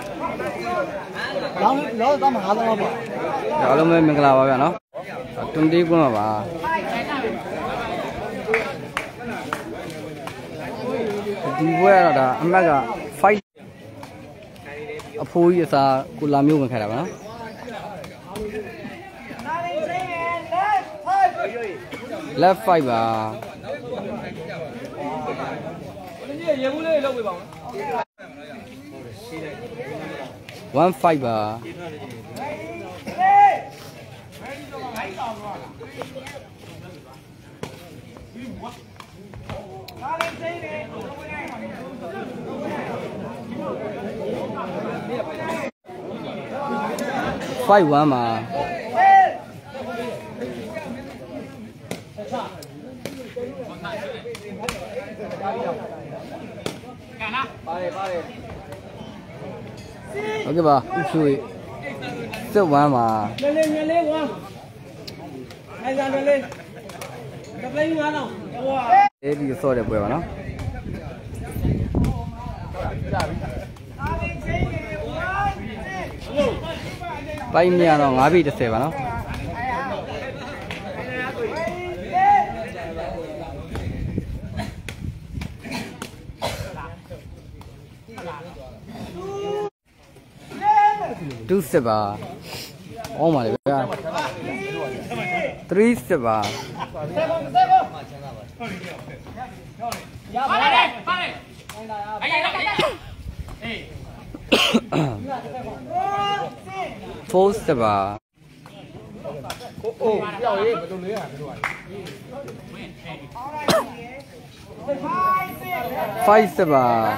Nó có mà hả đâu mà. Đó là mình làm vào nó. Tuần đi cũng là bà. Đi qua là đã ăn cái fight. À phui giờ sa cô làm nhiều người khai đó. Left five bà. One five bà. Five one mà. Ok bà, chui. Set one mà. Lên qua. Hai ra lên. Gặp lấy ngon không? Thế thì so để bữa nó. Bay mía nó ngã bị được xe vào nó. Two step à. Oh my god. Three step à. Four step à. Five step à.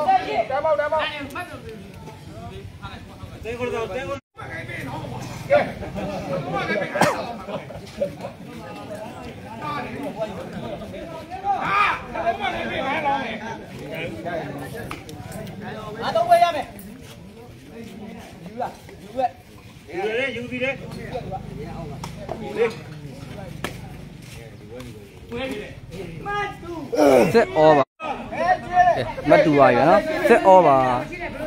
Set over. Mất đủ rồi nó. Set over.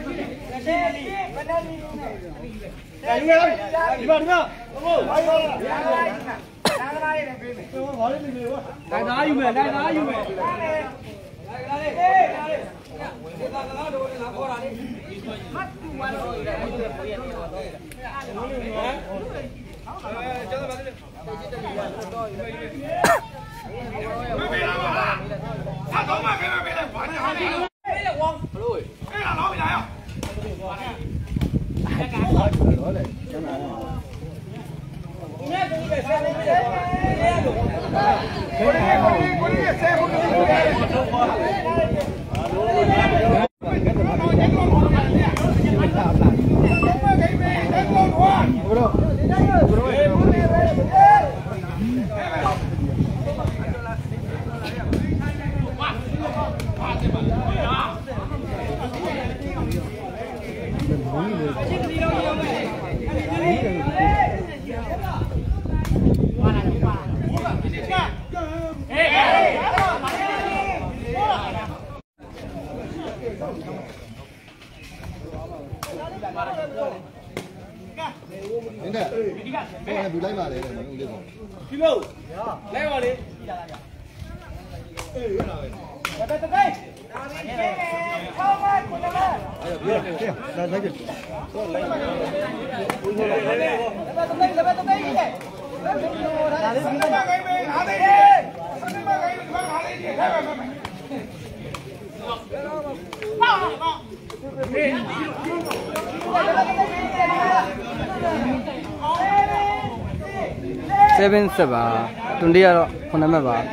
Seven seba, tundi aro kona me ba.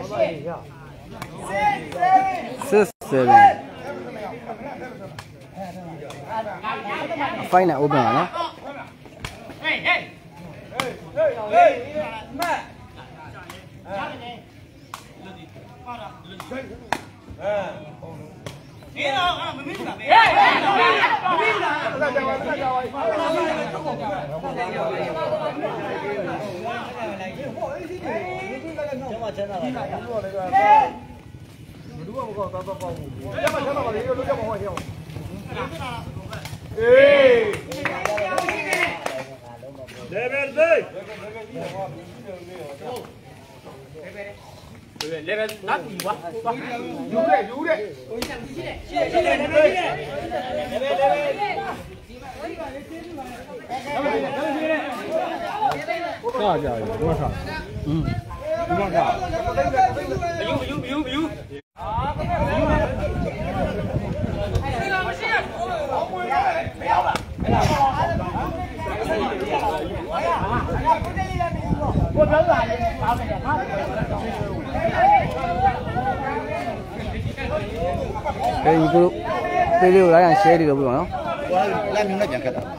Fine open lah, no? Level not quá. Cái video video đó là share đi được không? Làm những cái chẳng cả.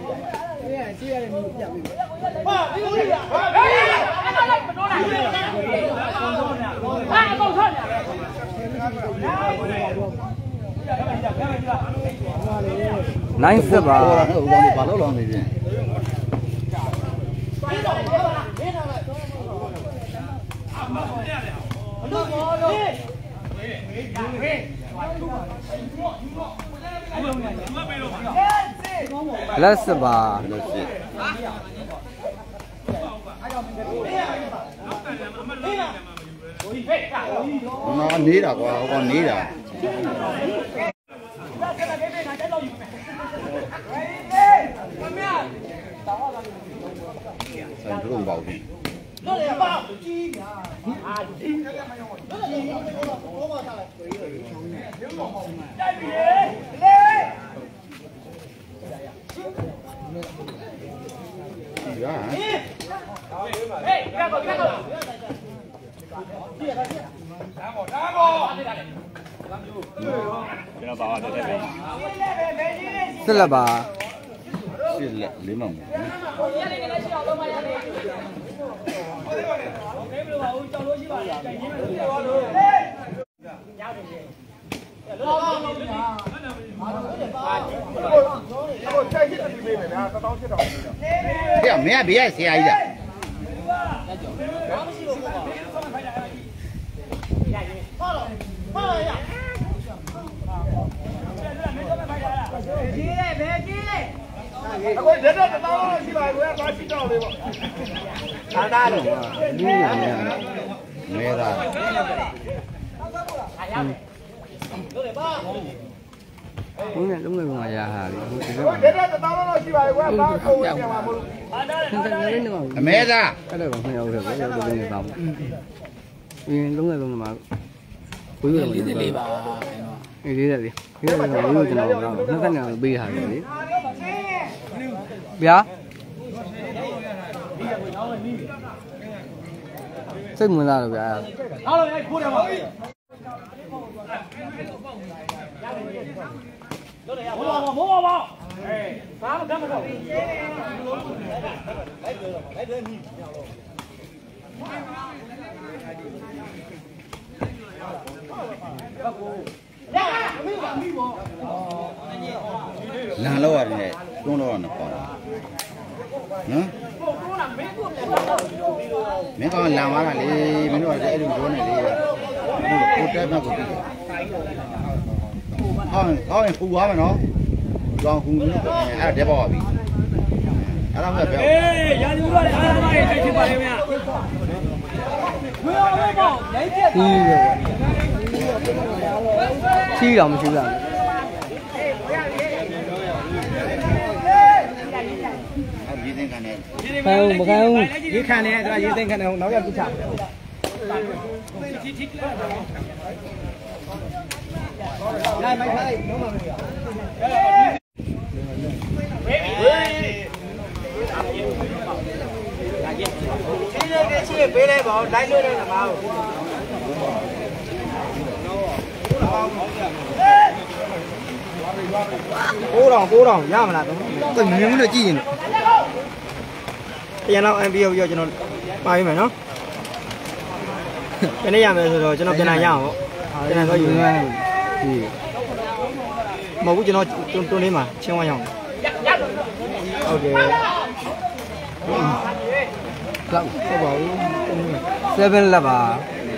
Nine step à? Let's ba. Nó ní đã qua, con ní đã. Thành phố Bảo Vệ. Tức là bà Lấy mỏng. Thế mẹ bé xe ai vậy? Mẹ ra. Đúng rồi ngoài già hà đi. Mẹ ra. Cái đây còn không được cái đâu được người phòng. Đúng rồi luôn mà. Quý rồi đi đi bà. Đi đi. Cái này là quý rồi nó cái nào bi hà đi. Bia. Sức mưa ra rồi bia. Là lâu rồi này, không lâu rồi nó còn. Nữa. Mấy con làm á là đi mấy đứa dễ đường chỗ này đi. Cô chết nó cũng. Thôi khu quá mà nó. Còn khu nó ai để bỏ bị. Ai làm được. Ê, giờ đi qua đây, ai làm cái gì vậy mẹ? Chi đồng chịu rằng. Không, không. Dưới khăn này, tôi dưới tên khăn này nói cho tôi chạm. Đây mày thấy, đúng không? ရှိပေးလိုက်ပါဦးလိုက်လို့လည်းမအောင်9,000ရမလားတော့မြင်မှုနဲ့ကြည့်ရင်ပြန်တော့ MPO ရောကျွန်တော်ပါပြီမယ်နော်ဘယ်နေ့ရမယ်ဆိုတော့ကျွန်တော်ပြန်လာရအောင်ပေါ့ပြန်တော့ယူနေပြီမဟုတ်ဘူးကျွန်တော်တွန်းလေးမှာချင်းဝမ်းရအောင်ဟုတ်တယ်လောက်ဟုတ်ပါဘူး7 လက်ပါ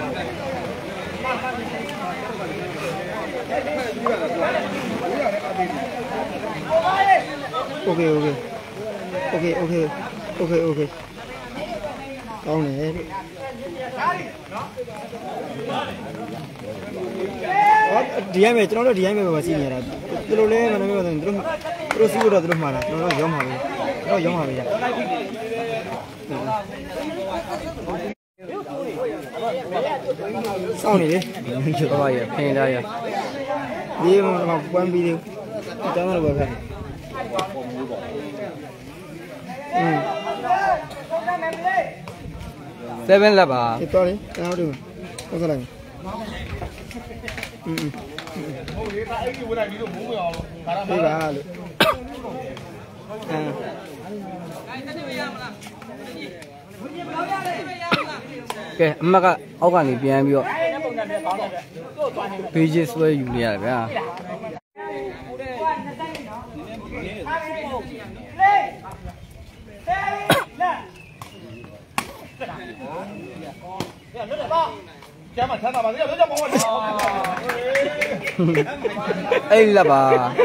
โอเคကောင်းတယ်ဒီရိုင်းမယ်ကျွန်တော်တို့ဒီရိုင်းမယ်ပဲစီးနေရတာသူတို့လည်းမနမေတော့သူတို့စီးတော့သူတို့မှာလားကျွန်တော်တို့ရောင်းပါပဲတော့ရောင်းပါပဲကြာစောင်းနေလေကျော်ပါရဲ့ဖင်သားရဒီမှာပွမ်းပြီးတယ်တောင်းတော့ပဲဖက်7 လက်ပါတော်တယ်ကျွန်တော်တို့ဟုတ်ကဲ့လိုက်ဟုတ်လေဒါအဲ့ဒီဝယ်လိုက်ပြီးတော့မိုးမရအောင်ဒါတော့ပေးပါလို့ကဲအမကအောက်ကနေပြန်ပြီးတော့ဘေးချစ်ဆွဲယူနေရတယ်ဗျာအဲ့လာပါ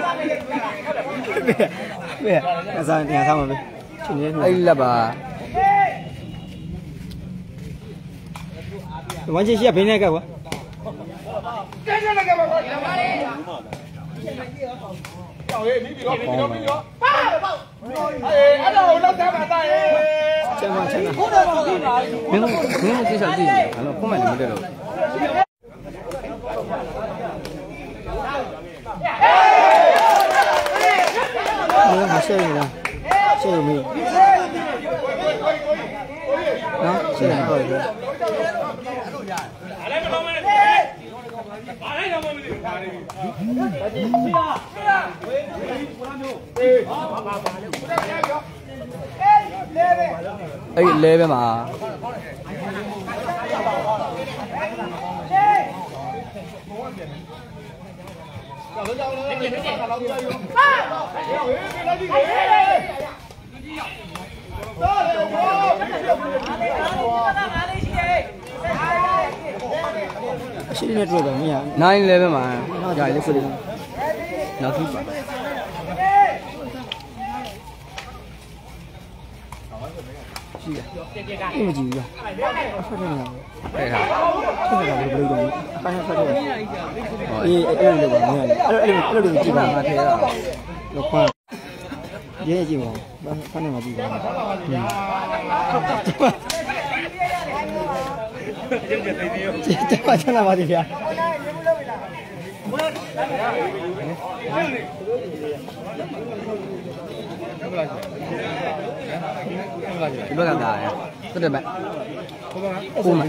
ဘယ်အစားတင်ထားမှာပဲအဲ့လာပါဝမ်းချရှိကဘင်းနဲ့ကကွာကြောက်ရေးမိပြီးတော့ပါအဲ့တော့လောက်သားပါသားရဲ့ကျန်ပါမင်းကိစ္စကြည့်အဲ့တော့ပုံမှန်နေမတက်တော့ရှေ့ရရှေ့မီနော်ရှေ့ဟုတ်တယ်အဲ့လဲပဲမှာရှိနေတော့မရ9 level မှာကြာလေးဆိုနောက်ထပ်ပါရှိရအင်းမကြည့်ဘူးလားဖတ်တယ်လားအဲ့ဒါဘယ်လိုလုပ်တော့အပိုင်းဖတ်တယ်အေးအဲ့လိုလုပ်ပါမင်းအဲ့လိုကြည့်ပါငါထဲတာတော့ခွန်းရေးကြည့်ပါဖတ်နေမှာကြည့်ပါကျမချလာပါသေးဗျာဒီဘက်ကတာရတက်တယ်မဲ့ကိုမ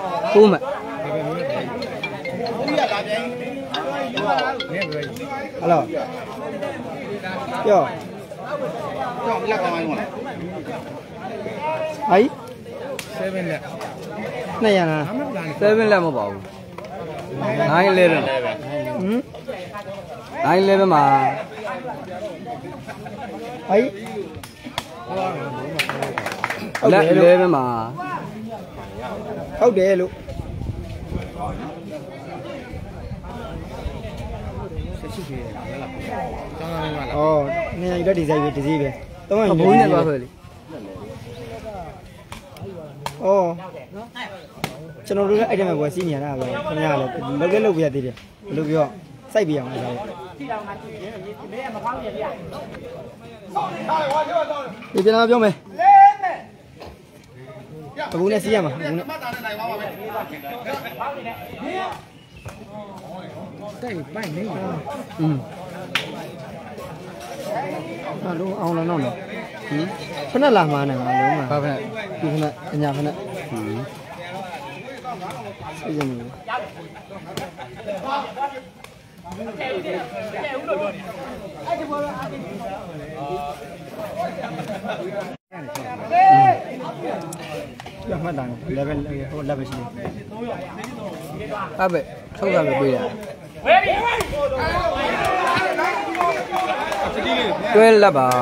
ဟယ်လိုယောလက်ကောင်းပါလားဟိုင်း7 လက်200လား7 လက်မဟုတ်ပါဘူး9 level 9 level မှာဟိုင်းလက် level မှာဟုတ်တယ်လို့အော်နေရာကြီးဒီဇိုင်းပဲဒီစီးပဲတော့ဘုံနဲ့သွားဆွဲလေအော်ကျွန်တော်တို့လည်းအဲ့ဒီမှာပွဲစီးနေရတာပဲခင်ဗျားလည်းလုပ်ပြရသေးတယ်ဘယ်လိုပြောစိုက်ပြရအောင်လဲဒီကျွန်တော်ပြောမယ်အခုနဲ့စီးရမှာအခုနဲ့တိုက်ပိုက်နေအားလုံးအောင်လာတော့နော်ခဏလာမှာနေမှာလုံးမှာဘာဖက်ဒီခဏအညာခဏစိတ်ကြနေရမှတ်တာlevel ဟို level ရှိတယ်အဲ့ပဲထုတ်တာပဲပေးရတယ်တွဲလက်ပါ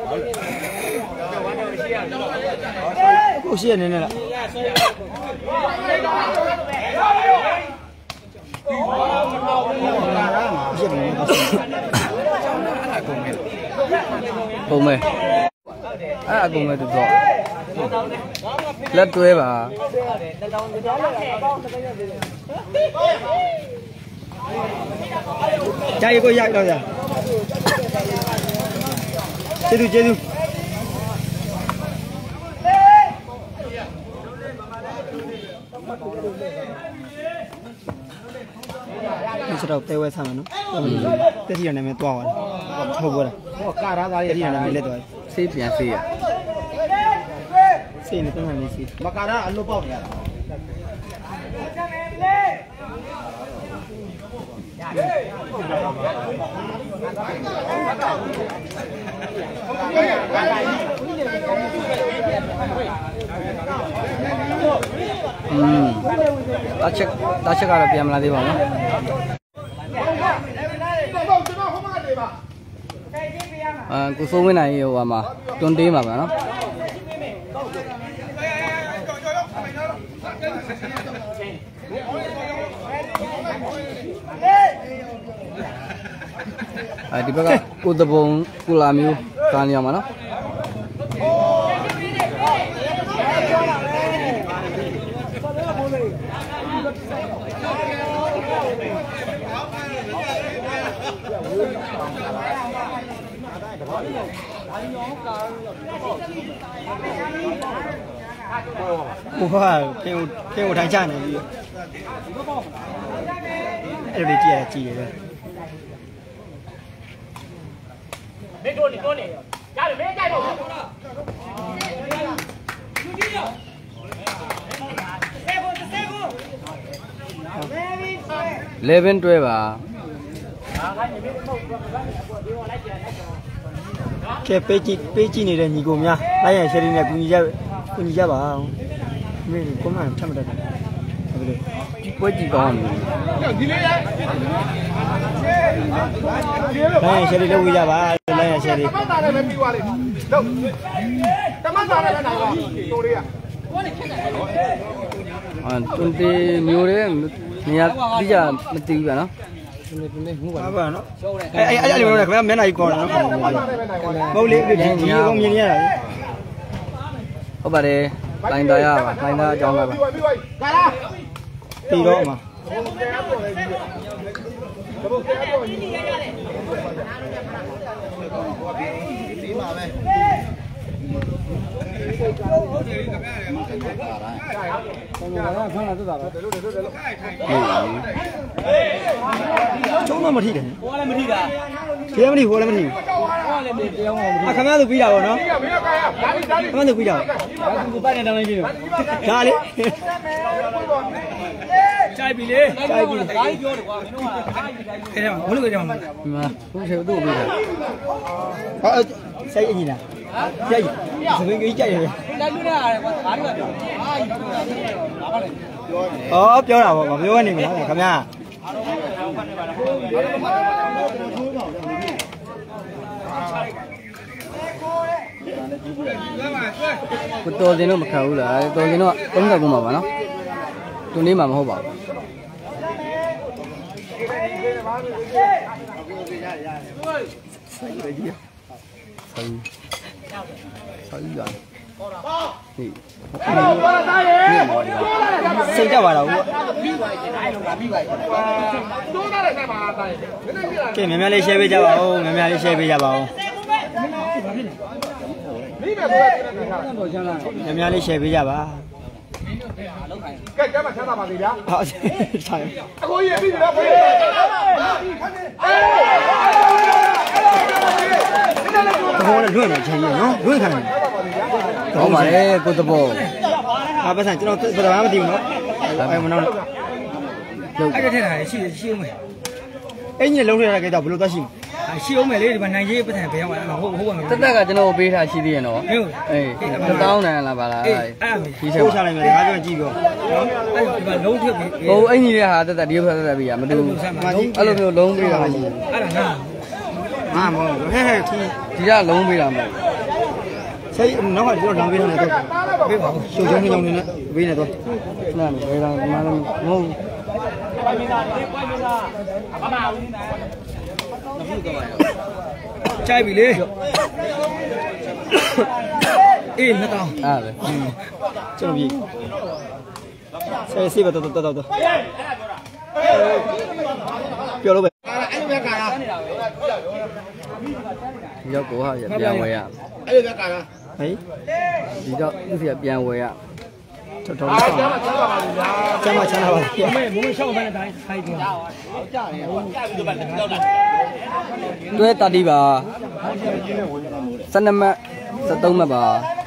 ကိုရှိရနေနေလားပုံမဲအဲ့အကုန်မဲတူတော့လက်တွဲပါကြာရကိုရိုက်တော့ရကျေးဇူးဒီတော့တဲဝဲဆမ်းမယ်နော်တက်စီရနာမည်တွားသွားတယ်ထုတ်ပေါ်တာဟောကာရာသားလေးတက်စီရနာမည်လက်သွားဆေးပြန်ဆေးရဆေးနေတော့နေဆေးမကာရာအလုပ်ပေါက်နေရတာတာချက်ကတော့ပြန်မလာသေးပါဘူးကိုစိုးဝင်းနိုင်ဟိုမှာတွန်းတေးမှာပါနော်ဒီဘက်ကကိုတပုံကိုလာမျိုးကားနေရမှာနော်ဟိုဟာဖေကိုထိုင်ချနေပြီအဲ့လိုကြည့်ရတယ်မေတို့နေရတယ်မေးကြိုက်တော့ 11တွဲပါကဲပေးကြည့်နေတဲ့ညီကိုများလိုက်ရရှယ်ရီနဲ့ကူညီကြပါအောင်မင်းကိုမှထပ်မတတ်ဘူးဟုတ်ကဲ့ဒီပွဲကြည့်ကောင်းတယ်ဒီလေးလိုက်ရရှယ်ရီလုပ်ဝေးကြပါလိုက်ရရှယ်ရီတမတ်သားလည်းပြီးသွားလိမ့်လို့တမတ်သားလည်းနိုင်ပါတိုးလေးကတွန်တေမျိုးတဲ့နေရာတိကျမသိဘူးဗျာနော်ဟုတ်ပါနော်အဲ့လိုမျိုးနဲ့ခင်ဗျာမျက်နှာကြီးကောင်းတယ်နော်မဟုတ်လေဒီကောင်းမြင်ရတာလေဟုတ်ပါတယ်လိုင်းသားရပါလိုင်းသားအကြောင်းပါပါတီတော့မှာဒီမှာပဲချုံးမထိတယ်ဟိုကလည်းမထိတာဒီမထိဟိုလည်းမထိဘူးခမရသူပြီးတာပေါ့နော်ခမရသူပြီးတာကိုပိုက်နေတောင်းလိုက်ပြီဒါလေကြိုက်ပြီလေကြိုက်ပြီဒါကြီးပြောတယ်ကွာမင်းတို့ကအားကြီးတိုင်းခဲမှာဘလို့ကြမှာဒီမှာဘုရားတို့ပြီးတာဟာစိတ်အညီလားကြိုက်စပင်းကြီးကြိုက်ရပဲတိုက်လို့ရတယ်ကွာအားကြီးပြောအားကြီးပြောတာဒါပါလေပြောတာပေါ့မပြောနေမလားခင်ဗျာကိုတော်စင်တော့မခံဘူးလားတော်စင်တော့30ခုမှာပါနော်တွန်းလေးမှာမဟုတ်ပါဘူးဆောင်းရဟေးစိတ်ကြပါတော့ကဲမြန်မြန်လေး share ပေးကြပါဦးမြန်မြန်လေး share ပေးကြပါဦးမြန်မြန်လေး share ပေးကြပါကဲကျမချမ်းသာပါသေးဗျာဟုတ်ဆိုင်အကိုကြီးပြီလားဖေးဘောနဲ့လွင့်နေချင်ရနော်လွင့်ခံတယ်ဟုတ်ပါတယ်ကိုတဘောဘာပတ်စံကျွန်တော်ပထမမသိဘူးနော်အဲ့မနောက်တော့အဲ့ဒါထက်တာရှိဦးမယ်အဲ့ညလုံးထရတဲ့ကိစ္စဘယ်လိုသွားရှိမလဲရှိအောင်မယ်လေဒီမှာနိုင်ရေးပတ်စံဘယ်ရောက်လာဟုတ်ပါမယ်တက်ကကျွန်တော်ပေးထားရှိသေးရနော်အေး1000တန်လားပါလားအဲ့ဒီချက်ပို့ချလိုက်မယ်ငါပြောကြည့်ပြောအဲ့ဒီမှာလုံးထုတ်ပြီးဟိုအင်ကြီးတဲ့ဟာတက်ဒီဘက်တက်ပြီးရမတူဘူးအဲ့လိုမျိုးလုံးပေးတာမရှိဘူးအဲ့ဒါငါမဟုတ်ဟဲ့ဟဲ့ခီးဒီကလုံးပေးတာမဟုတ်စိတ်နောက်ကကျွန်တော်လောင်ပေးနေတော့ပေးပါဦးရှုပ်ချုံနေကြောင်းနေနဲ့ပေးနေတော့နားမလဲတော့မဟုတ်ကြိုက်ပြီလေအေးနှစ်တောင်းအဲ့ပဲကျွန်တော်ပြီဆေးပါတော့ပြောလို့ပဲအဲ့လိုပဲကာလားရောက်ကိုဟာပြန်ဝယ်ရအဲ့လိုပဲကာလားဟေးဒီတော့သူစီပြန်ဝယ်ရတော်တော်လေးကျမ်းမချမ်းသာပါဗျာမမေရှောက်မနဲ့တိုင်းထိုက်တယ်တွဲတာတီပါ12မှတ်13မှတ်ပါ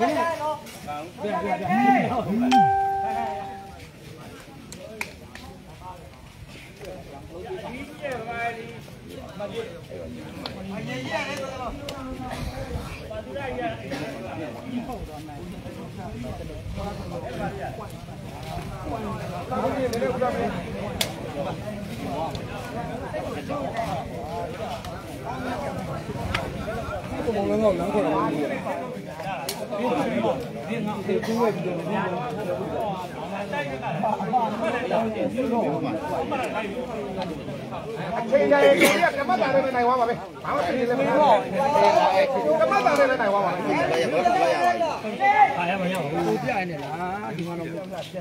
ချိန်တိုင်းကဓမ္မတာနဲ့နိုင်သွားပါပဲဘာမှဖြစ်နေလဲမဟုတ်ဘူးဓမ္မတာနဲ့နိုင်သွားပါပဲရပါပါရပါခါရမရဘူးပြရနေလားဒီမှာတော့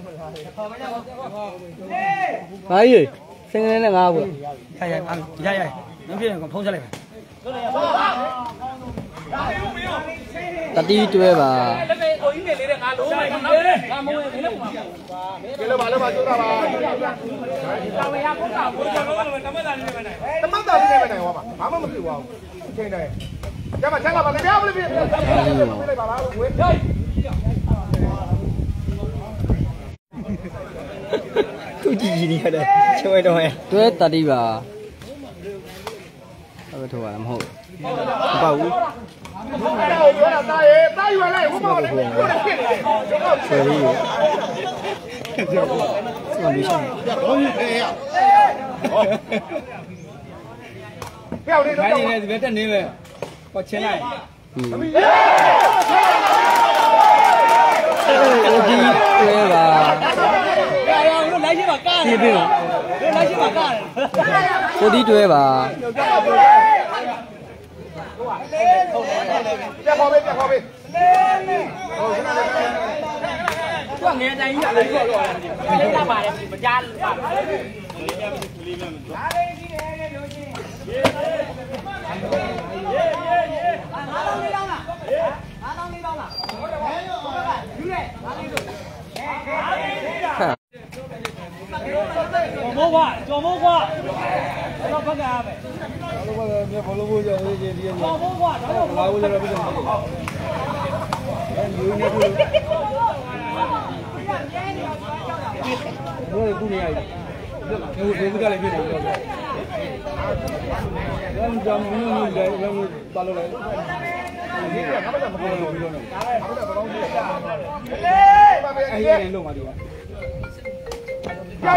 ဘာကြီးစင်ကလေးနဲ့ငါ့ဘူးရမဖြစ်ရင်ဖုံးချက်လိုက်မယ်တတိတွဲပါကဲလို့ပါလို့ပါကျိုးတာပါဓမ္မတာနဲ့နိုင်သွားပါဘာမှမဖြစ်ပါဘူးချိန်တိုင်းကျမချမ်းလာပါလေဗျာဘယ်လိုဖြစ်လိုက်ပါလားဝေးသူကြည့်ကြည့်နေရတယ်ချွေတော့ရဲ့တွဲတတိပါအဲ့ဒါထိုးပါလားမဟုတ်မပေါ့ဘူးအဲ့ဒါကိုပြောတာတာရဲ့တာယူလိုက်ဟိုမှာလည်းကိုယ်ဖြစ်နေတယ်ဆွဲလေးပြောစမလို့ရှိရင်ဘာလို့လဲရဖျောက်နေတော့ဒီနေ့ဒီဘက်တက်နေပဲဟောချင်းလိုက်ဒီတွဲပါလိုက်ရှိမှာကားတယ်လိုက်ရှိမှာကားတယ်ကိုဒီတွဲပါပြခေါ်ပေးပြခေါ်ပေးသူကငယ်တိုင်းကြီးရတယ်ပြောတယ်လေးလာပါတယ်မကြားပါမိုးကွာကျော်မိုးကွာတော့ဖက်ကရမယ်ဘောလုံးဘောကြောင့်ရေးဒီကျော်မိုးကွာတော့လာဦးကြတော့ပြတယ်အဲဒီနေကူဘောကူနေရည်ဒီကလည်းပြတယ်ပြောတယ်ရမ်းကြောင်မင်းတို့လည်းလည်းပါလို့လည်းဒီကဘာမှမပြောလို့ပြောနေအဲ့ဒီလုံးပါဒီကပြ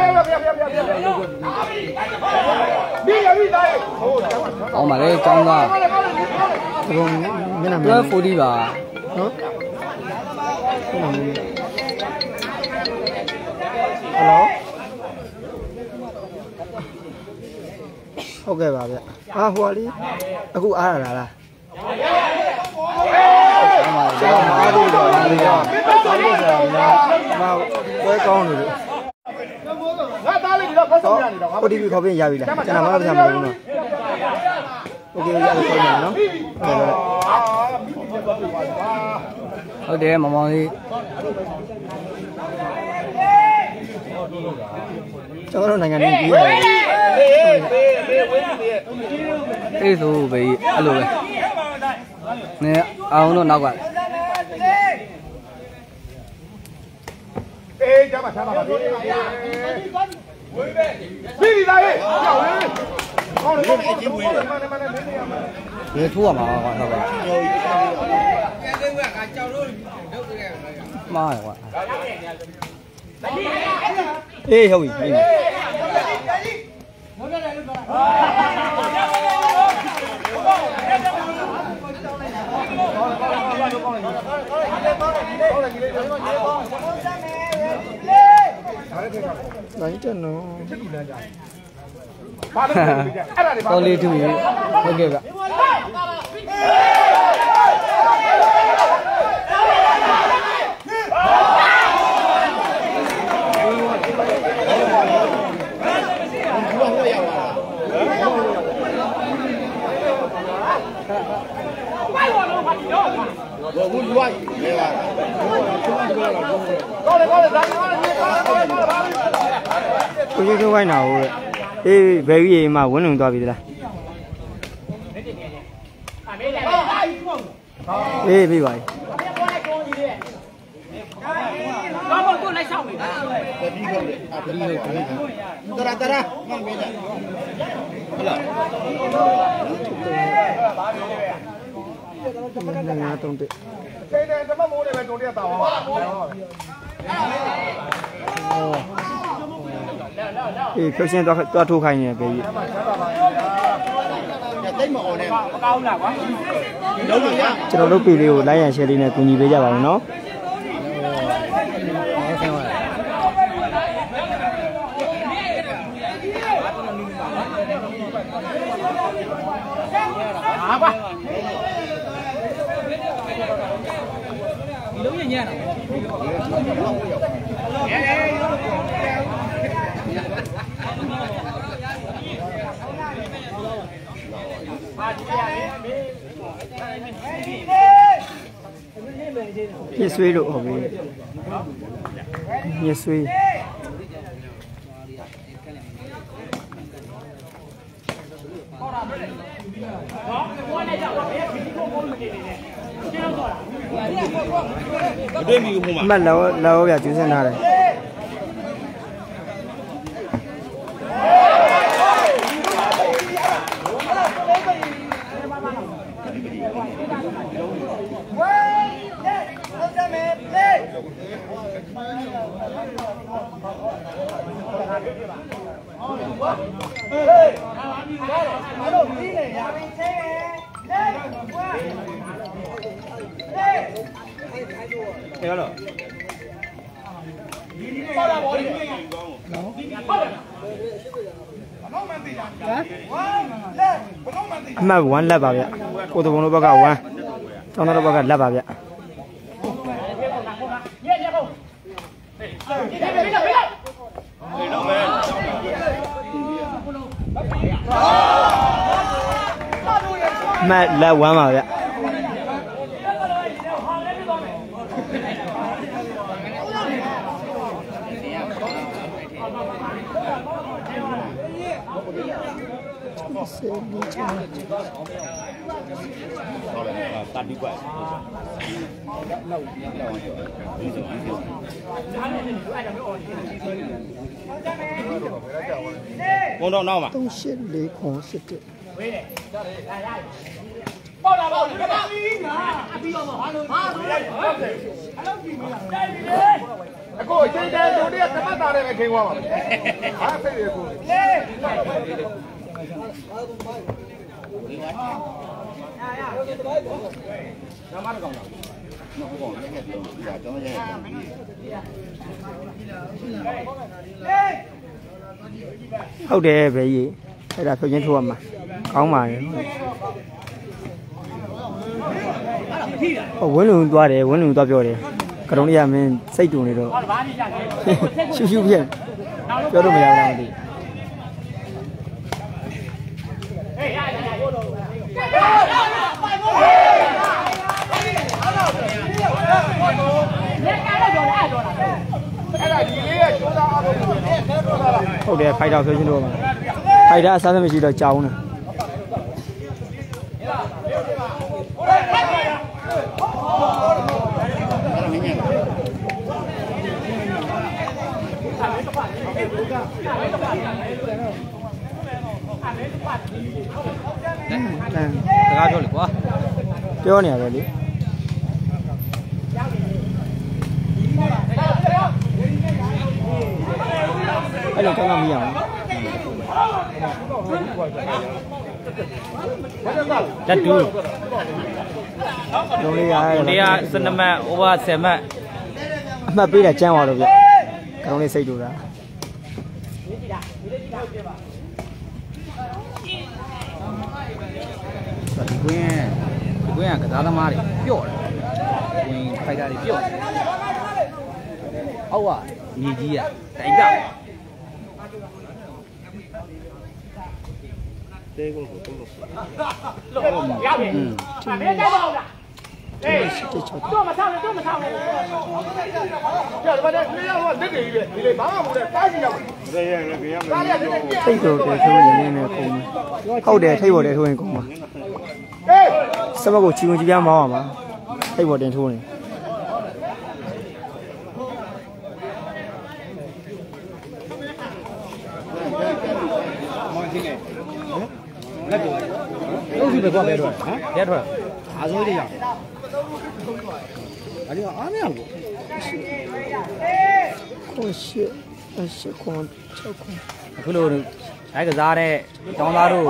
ပြီသားရေဟိုအောင်ပါလေကောင်းသားဒီကောင်မျက်နှာတွဲ40ပါနော်ဟယ်လိုဟုတ်ကဲ့ပါဗျအာဟိုလေးအခုအားရလားကျွန်တော်အားလို့တော့အားလို့တော့အားလို့ဆိုတာမဝဲကောင်းနေလို့ငါသားလေးဒီတော့ဖတ်ဆုံးရနေတော့ငါ OTP ခေါ်ပြင်ရပြီလားကျွန်တော်မလုပ်ပြမှာဘူးနော်โอเคရပြီခေါ်မယ်နော်ဟုတ်တယ်မောင်မောင်လေးကျွန်တော်တို့နိုင်ငံနဲ့ပြီးရတယ်အေးဆိုပဲအဲ့လိုပဲနည်းအောင်တော့နောက်ကမှာချမ်းသာပါစေပြီးသားရဲ့ကြောက်လေကောင်းတယ်အချင်းဝေးတယ်မနဲ့လေးနေရမှာဒီထိုးရမှာကွာဟုတ်ကဲ့မားရကွာအေးဟုတ်ပြီလိုက်တယ်နော်ဘာလို့လဲအဲ့ဒါတွေဘာတော်လေးထူပြီဟုတ်ကဲ့ဗျဘူးလူဝိုင်းလဲပါကောင်းတယ်ဒါကောင်းတယ်ကိုကြီးတို့ဝိုင်းတာဟုတ်အေးဘယ်ကြီးမှဝင်းလုံသွားပြီလားအေးပြီးပါပြီဘာလို့ကိုလိုက်ဆောင်နေတာပြီးကုန်တယ်တရာမှန်ပြီလားဟုတ်လားငါတုံးတဲ့ချိန်တယ်ဓမ္မမိုးတွေပဲတုံးတက်တာပါအေးဖြုတ်ရှင်းသွားထိုးခိုင်းနေပဲကြီးတိတ်မအောင်နဲ့မကောင်းလားကွာလုံးလို့ရကျွန်တော်တို့ပြည်လေးကို like and share လေးနဲ့ကူညီပေးကြပါဦးနော်ဟာကွာဒီလုံးညံ့တာပြည့်ဆွေးလို့ဟုတ်ပြီပြည့်ဆွေးမတွေ့မိဘူးဟိုမှာမလောပြကျူးစင်းထားတယ်ရတော့မှတ်1လက်ပါဗျကိုတဘုံတို့ဘက်က1ကျောင်းသားတို့ဘက်ကလက်ပါဗျမှတ်လက်1ပါဗျตัดดีกว่าဘုံတော့နောက်ပါ 3849 ဝေးတယ်ပေါက်လာပေါက်ဒီမှာအပြီးတော့ဘာလို့ဟာလို့အဲ့လိုကြည့်မလားတိုက်ပြီလေအခုအချိန်တည်းတို့တွေကသမတ်တာနဲ့ပဲခင်သွားပါဟာဖိတ်ရကိုဟုတ်တယ်ပဲကြီးအဲ့ဒါဖြုတ်ချင်းထိုးရမှာကောင်းပါရဲ့ဝင်းလုံသွားတယ်ဝင်းလုံသွားပြောတယ်ကတုံးလေးကမင်းစိတ်တူနေတော့ရှူရှူဖြစ်ပြောလို့မရဘူးလားမသိဟုတ်တယ်ဖိုက်တာဆိုချင်းတော့ဖိုက်တာအစားမရှိတော့ကြောင်းတယ်ကားပြောလေကွာပြောနေရတယ်လေအဲ့လိုကောင်းမှမရအောင်လက်တူလုံးလေးရ 12မှတ် over 10မှတ်အမှတ်ပေးတာကျန်းသွားတော့ဗျကောင်းလေးစိတ်တူတာဒီကွင်းကစားသမားတွေပျော့တယ်ဝင်ဖိုက်တာတွေပျော့တယ်အောက်ကမြေကြီးอ่ะတိုင်ပြတဲကုန်ကိုတော့ရပြီမင်းကြိုက်ပါဦးလားအေးတော့မဆောင်နဲ့တော့မဆောင်နဲ့ကြောက်တယ်ဗျာနေရောက်တော့လက်တွေကြီးပဲဒီလေဘာမှမဟုတ်တဲ့တားစီရောက်တယ်ရဲရဲရမယ်ထိတ်တော့တယ်ထိုးရင်လည်းကုန်ဟုတ်တယ်ထိတ်ပေါ်တယ်ထိုးရင်ကုန်ပါအေးစမကိုချီဝင်ကြည့်ပြမောင်းအောင်ပါထိတ်ပေါ်တင်ထိုးနေလုံးစီပဲကွာပဲတော့ဟမ်ရဲထွက်အားစိုးလေးရအဲ့ဒီအားမရဘူးကိုရှိခွန်6ခွန်အခုလိုအဲကစားတဲ့တောင်းသားတို့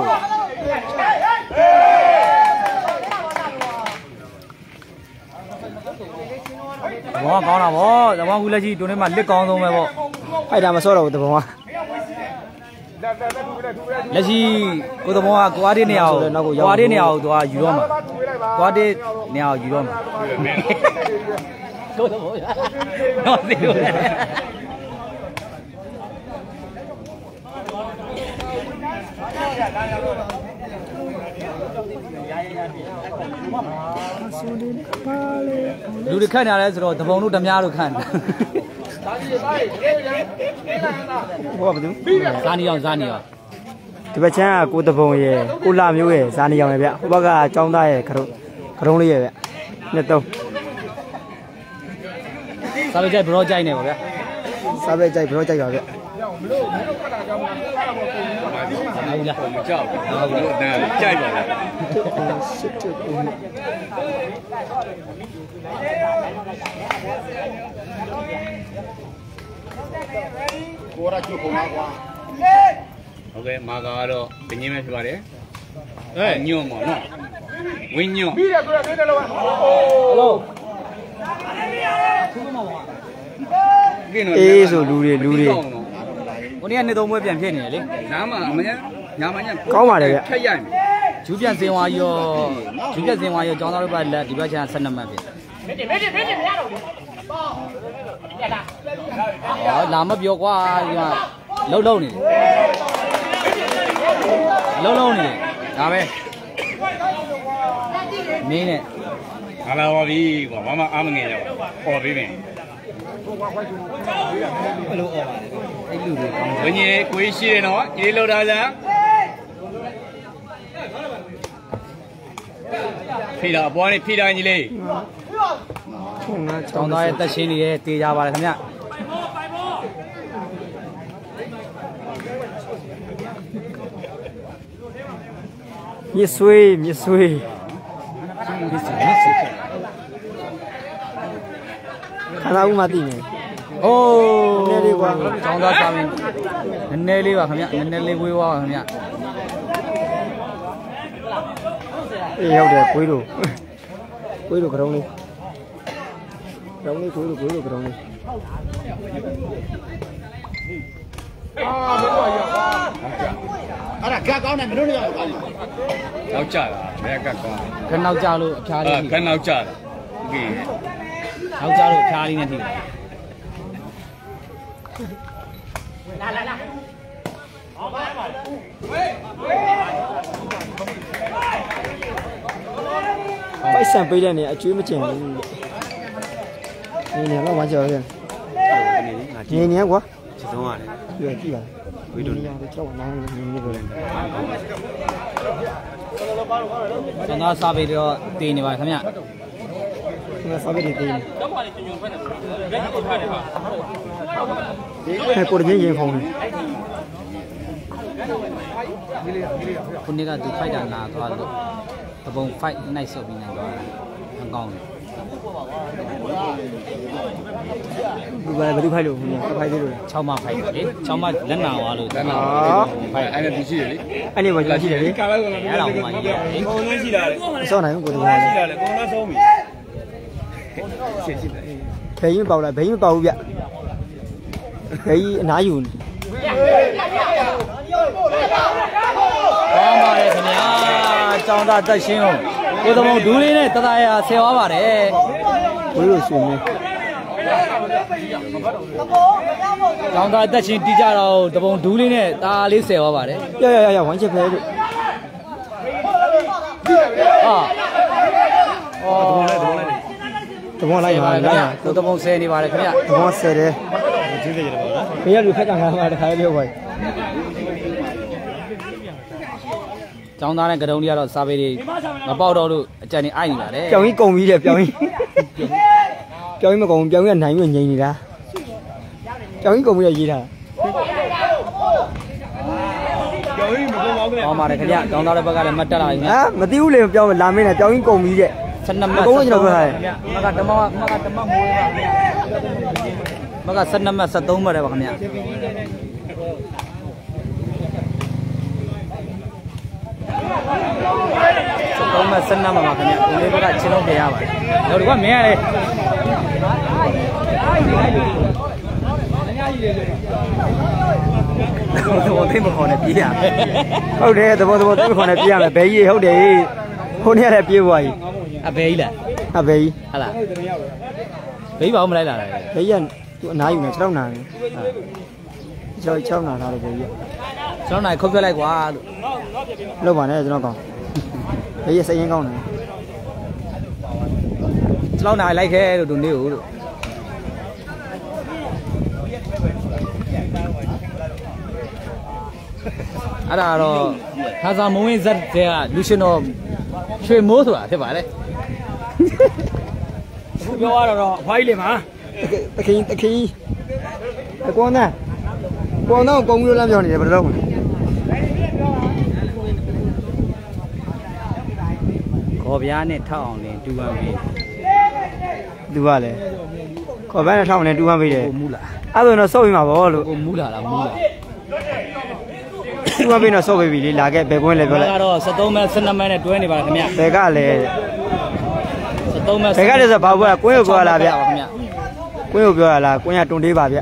ဘောကောင်းတာဗောသဘောကူလက်ကြီးတွန်းထဲမှာလက်ကောင်းဆုံးပဲဗောဖိုက်တာမစောတော့ဘူးတဘောကလက်ရှိကိုသဘောကကွာတဲ့နေရာကိုကွာတဲ့နေရာကိုသွားယူတော့မှာကွာတဲ့နေရာကိုယူတော့မှာကိုသဘောတော့သိလို့လူတွေခန့်နေရတယ်ဆိုတော့တပုံတို့ဓမြတို့ခန့်တယ်ဟိုကဘာလို့ဇာနီအောင်ဒီဘက်ချမ်းကကိုတပုံရဲ့ကိုလာမျိုးရဲ့ဇာနီအောင်ရဲ့ဗျဟိုဘက်ကចောင်းသားရဲ့ခရုံးလေးရဲ့ဗျနှစ်သုံးစားပဲကြိုက်ဘရောကြိုက်နေပါဗျစားပဲကြိုက်ဘရောကြိုက်ပါဗျဟုတ်လားမကြောက်ဘူးဟုတ်တယ်ကြိုက်ပါလားစစ်တူကိုရချိုပုံပါကွာဟုတ်ကဲ့မာကာကတော့ပင်းင်းပဲဖြစ်ပါတယ်ညွန့်ပါနော်ဝင်းညွန့်ပြီးတယ်ဆိုတော့နေတယ်လို့ဟလိုအေးဆိုလူတွေဟိုနေ့ကနေသုံးပွဲပြန်ဖြစ်နေတယ်လေနားမှာအမညာမညာကောင်းပါတယ်ဗျထက်ရိုက်ဂျူးပြန်စင်ဝါရောကျောင်းသားတို့ဘက်လက်ဒီဘက်ချမ်း12မှတ်ဖြစ်မင်းမရတော့ဘူးပေါ့ရတာဟောလာမပြောကွာဒီမှာလုံးနေတယ်လုံးနေတယ်ဒါပဲမင်းနဲ့ဟာလာပါပြီကွာမမအားမငယ်ကြပါအော်ပေးမယ်ဘယ်လိုအော်ပါလဲအဲ့လူတွေကောင်းဝင်းကြီးကိုရှိတယ်နော်ကြီးလောက်တာလားဖိတာအပွားနဲ့ဖိတာကြီးလေးတောင်းသားရဲ့တက်ရှင်းနေရဲ့တေးကြပါလေခင်ဗျမြစ်ဆွေးခလာဦးမသိနေโอ้နည်းနည်းလေးကွာတောင်းသားစားရင်နည်းနည်းလေးပါခင်ဗျနည်းနည်းလေးဝေးသွားပါခင်ဗျအေးဟုတ်တယ်ကွေးလို့ကရုံးလေးကွေးလို့ကရုံးလေးအာမင်းတို့ရအဲ့ဒါဂတ်ကောင်းတယ်မင်းတို့ရောက်ပါလိမ့်နောက်ကြတာဘယ်ကတ်ကောင်းခနောက်ကြလို့အဖျားလေးခနောက်ကြတာโอเคနောက်ကြလို့အဖျားလေးနဲ့ထိတယ်လာဟောပါပါပိုက်ဆံပေးတဲ့နေအကျွေးမကျင်ဘူးနေတော့မကြောက်ရနေကွာချစ်ဆုံးရတယ်ကြည့်ပါဝီဒိုနေတော့ကြောက်နိုင်နေလို့လည်းကျွန်တော်စားပြီးတော့တည်နေပါခင်ဗျငစားပြီးသေးတယ်ကိုရင်းရင်ဖုန်းတယ်ခုနေ့ကသူ fight တာနာသွားလို့တပုံ fight night ဆော့ပြီးနိုင်သွားတာအကောင်းတယ်ဒီဘာလို့ဖိုက်လို့ဖိုက်သေးလို့ 6မှဖိုက်တယ်လေ6မှလက်နာသွားလို့လက်နာဖိုက်အဲ့ဒါသူရှိတယ်လေအဲ့ဒီမှာရှိတယ်လေအဲ့ဒါမှကြီးတယ်လေပုံစံရှိတာလေစောနိုင်ကိုတော့ရှိတာလေကိုတော့ဆုံးပြီဘယ်ရင်ပေါက်လားဘယ်ရင်မပေါက်ဘူးဗျဘယ်ကြီးအနားယူကောင်းပါတယ်ခင်ဗျာကျောင်းသားတက်ရှင်းကိုသမုံဒူးလေးနဲ့တသားရဆယ်သွားပါတယ်ဘယ်လိုရှင်လဲကျောင်းသားတက်ရှင်းတီးကြတော့တပုံဒူးလေးနဲ့ตาလေးဆယ်သွားပါတယ်ရဝမ်းချက်ဖဲလို့တပုံလိုက်ပါလားတပုံဆယ်နေပါတယ်ခင်ဗျတပုံဆယ်တယ်ကျေးဇူးရတယ်ပေါ့နော်ဘယ်ရလူဖက်ကငါးပါတခါလေးပြောပါကျောင်းသားနဲ့ကတုံးကြီးကတော့စာပေတွေမပေါက်တော့လို့အကြံနေအိုက်နေပါတယ်ပြောင်းကြီးကုန်ပြီတဲ့ပြောင်းကြီးမကုန်ပြောင်းကြီးကနိုင်ပြီးငြိမ်နေတာပြောင်းကြီးကုန်ပြီရေးထားပြောင်းကြီးမကုန်ပါဘူးလေဟောပါတယ်ခင်ဗျကျောင်းသားတွေဘက်ကလည်းမတက်လာဘူးဟာမသိဘူးလေပြောင်းလာမင်းနဲ့ပြောင်းကြီးကုန်ပြီတဲ့ 12မှတ်ကုန်ကျွန်တော်ပြောထားတယ်မကဓမ္မမွေးပါမက12မှတ်73မှတ်တယ်ပါခင်ဗျသုံးမစနမှာပါခင်ဗျဒီလေးဘက်ကချင်းလုံးပြရပါတယ်တော့ဒီကမင်းရတယ်တော့သိမခေါ်နဲ့ပြေးရမယ်ဟုတ်တယ်သဘောသိမခေါ်နဲ့ပြေးရမယ်ဘယ်ကြီးဟုတ်တယ်ဟိုနေ့လည်းပြေးသွားပြီအဘယ်ကြီးလားအဘယ်ကြီးဟလားဘယ်ကြီးဘာမှမလိုက်လာလဲဘယ်ကြီးကသူအနားယူနေ6နာရီ6နာထားလို့ဘယ်ကြီး 6နာရီခုတ်ပြလိုက်ကွာလို့ပါနဲ့ကျွန်တော်ကောင်းဘယ်ရစိတ်ရင်းကောင်းတယ် 6နာရီလိုက်ခဲ့လို့ဒုနေကိုလို့အဲ့ဒါတော့ခါစာမဝင်းဇက်တဲ့ကလူရှင်တော်ရွှေမိုးဆိုတာဖြစ်ပါလေအခုပြောရတော့အဖွားကြီးလေမှာတခင်အကောနာပေါ်တော့ကုံလို့လမ်းပြောနေတယ်ဘယ်လိုလုပ်မလဲခေါ်ပြားနဲ့ထောက်အောင်လင်းတူပန်းပေးသူကလည်းခေါ်ပြားနဲ့ထောက်အောင်လင်းတူပန်းပေးတယ်ကိုမူးလားအဲ့ဒါတော့စော့ပြီးမှာဗောလို့ကိုမူးလာလားမူးလားတူပန်းပေးတော့စော့ပေးပြီလေလာခဲ့ဘယ်ကွင်းလဲပြောလိုက်ကတော့73မဲ12မဲနဲ့တွဲနေပါလားခင်ဗျဘယ်ကလဲ 73မဲဘယ်ကလဲဆိုဘာပြောကွင်းကိုပြောလာဗျခင်ဗျကွင်းကိုပြောရလားကွင်းကတွန်သေးပါဗျ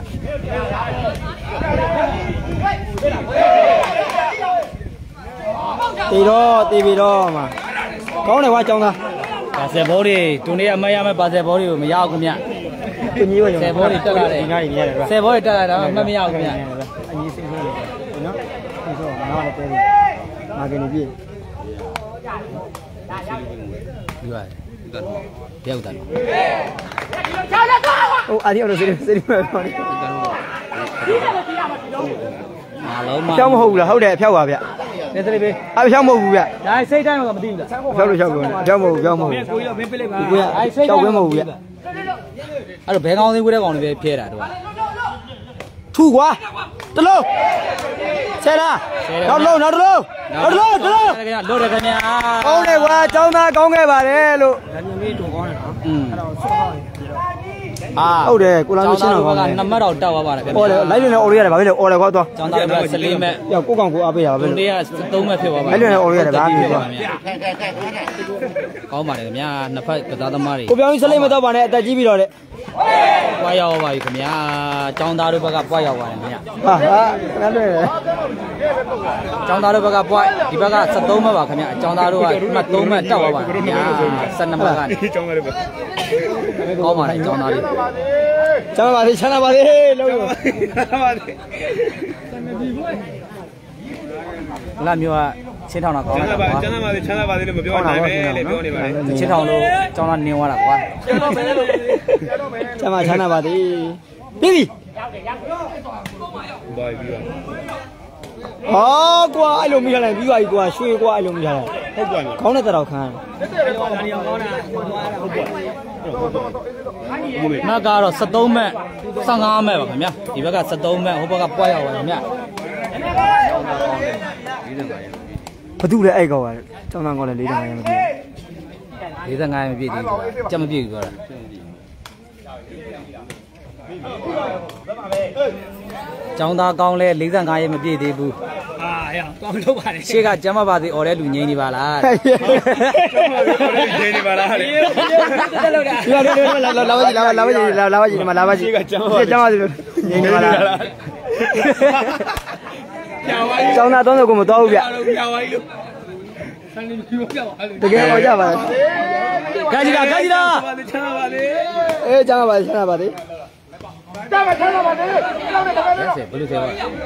တေးပြီးတော့မှာကောင်းတယ်ကွာကျောင်းသားပါဆယ်ဘောတွေတွန်နေအမရမယ်ပါဆယ်ဘောတွေကိုမရအောင်ခင်ဗျသူကြီးရောဆယ်ဘောတွေတက်လာတယ်ဒီနားကြီးနေရတယ်ကွာဆယ်ဘောတွေတက်လာတာမှတ်မရအောင်ခင်ဗျအကြီးစိတ်ဆိုးတယ်နော်ဒီဆိုငါလည်းတဲတယ်မာကနေပြည့်ဒီပါတယောက်တန်းဟိုအာဒီအော်စေးမဲ့ပေါ့လေအားလုံးမဖြောင်းမဟုတ်ဘူးလားဟုတ်တယ်ဖြောက်ပါဗျနေစလေးပေးအဖြောင်းမဟုတ်ဘူးဗျဒါစိတ်တိုင်းတော့မသိဘူးလားဖြောက်လို့ဖြောက်ကုန်ဖြောင်းမဟုတ်ဘူးဖြောင်းမဟုတ်ဘူးကိုကြီးတော့မင်းပြလိုက်ပါကိုကဖြောက်ဝဲမဟုတ်ဘူးဗျအဲ့တော့ဘဲကောင်းသေးဝဲတဲ့ကောင်တွေပဲဖျဲတာတော့ထူကွာတလုံးဆယ်လားနောက်တလုံးလို့တယ်ခင်ဗျာကောင်းတယ်ကွာကျောင်းသားကောင်းခဲ့ပါတယ်လို့ဒါမျိုးလေးတူကောင်းတယ်နော်အဲ့တော့ဆော့ဟောင်းဟုတ်တယ်ကိုလာလို့ရှင်းတော့ကောင်းတယ် 2မှတ်တော့တက်သွားပါတယ်ခင်ဗျာအော်လေလိုက်လွင်လည်းအော်ရရတယ်ဗာလေအော်လေကွာသွားကျောင်းသားက14မှတ်ရောက်ကိုကောင်ကိုအားပေးရပါပဲလူတွေက3မှတ်ဖြစ်သွားပါလိုက်လွင်လည်းအော်ရရတယ်ဗာဖြစ်သွားကောင်းပါတယ်ခင်ဗျာနှစ်ဖက်ကစားသမားတွေကိုပြောင်းကြီးစလိမ့်မတော့ပါနဲ့အသက်ကြီးပြီးတော့လေပွားရောက်ပါပြီခင်ဗျာကျောင်းသားတို့ဘက်ကပွားရောက်ပါတယ်ခင်ဗျာဟာခဏလွယ်တယ်ကျောင်းသားတို့ဘက်ကပွားဒီဘက်က73မှတ်ပါခင်ဗျာကျောင်းသားတို့ကမှတ်3မှတ်တက်သွားပါခင်ဗျာ12မှတ်ကနေကျောင်းသားတွေပဲကောင်းပါတယ်ကျောင်းသားတွေချမ်းသာပါစေချမ်းသာပါစေလို့လာမျိုးကချင်းထောင်တာကောင်းတာကွာချမ်းသာပါစေလို့မပြောနိုင်ပဲလေပြောနေပါလေချင်းထောင်လို့ကျောင်းသားနင်းသွားတာကွာချမ်းသာပါစေပြီးပြီဘာပြီးပါဟာကွာအဲ့လိုမိလိုက်ပြီးပါပြီကွာရွှေကွာအဲ့လိုမိလိုက်ဟုတ်ကွာခေါင်းနဲ့တတော်ခန်းကောင်းတာဟုတ်ကွာမက်ကတော့73မက်15မက်ပါခင်ဗျာဒီဘက်က73မက်ဟိုဘက်ကပွားရောက်ပါခင်ဗျာဘာတူလဲအဲ့ကောင်ကကျောင်းသားကောင်လည်း45ရမပြည့် 45မပြည့်သေးဘူးကြက်မပြည့်ဘူးပြောတာကျောင်းသားကောင်းလဲ45ရက်မပြည့်သေးဘူးအာရကောင်းလို့ပါတယ်ရှေ့ကကျမ်းမပါသေးអော်တဲ့လူငိမ့်နေပါလားကျမ်းမပါသေးអော်တဲ့လူငိမ့်နေပါလားဒီလာပါကြည့်ဒီမှာလာပါကြည့်ရှေ့ကကျမ်းမပါသေးလို့ငိမ့်နေပါလားကျောင်းသား30ကိုမတော်ဘူးဗျတကယ်ဟောကြပါလားကာကြီးလားချမ်းသာပါလေအေးချမ်းသာပါချမ်းသာပါလေတာမချမ်းသာပါလေလောက်နဲ့တကယ်လို့ဘယ်လိုဆဲပါ